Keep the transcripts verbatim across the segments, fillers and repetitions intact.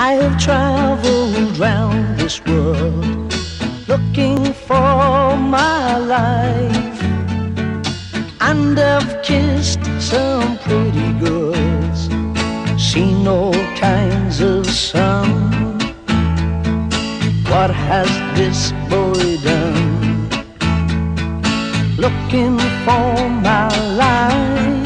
I have traveled round this world looking for my life, and I've kissed some pretty girls, seen all kinds of sun. What has this boy done? Looking for my life.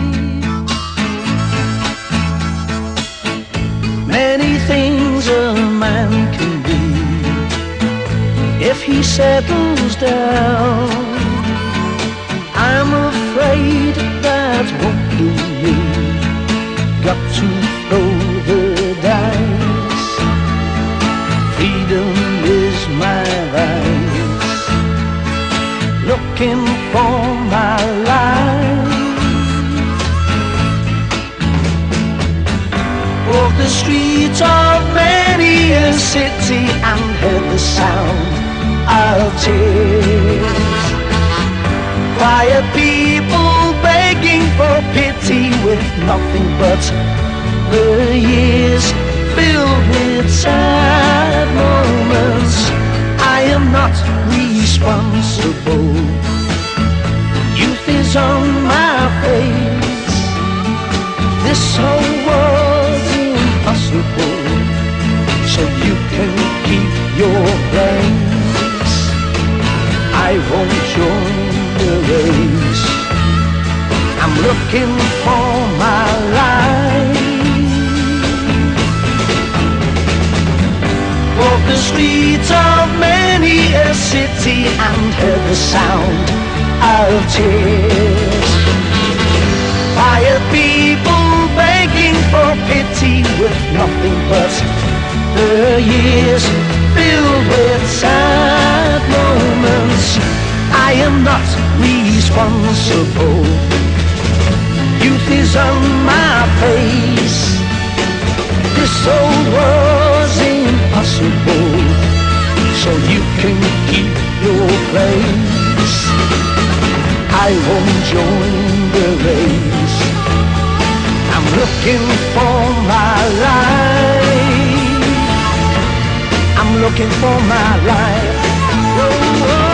Many things a man can be if he settles down. I'm afraid that won't do me. Got to throw the dice. Freedom is my vice. Looking for my life. Walk the streets of many a city and heard the sound of tears. Quiet people begging for pity with nothing but the years filled with sad moments. I am not responsible. Youth is on my face. This whole world's impossible, so you can keep your place. I won't join the race. I'm looking for my life. Walk the streets of many a city and heard the sound of tears. Quiet people begging for pity with nothing but the years filled with sad moments. I am not responsible. Youth is on my face. This old world's impossible, so you can keep your place. I won't join the race. I'm looking for my life. I'm looking for my life. Whoa, whoa.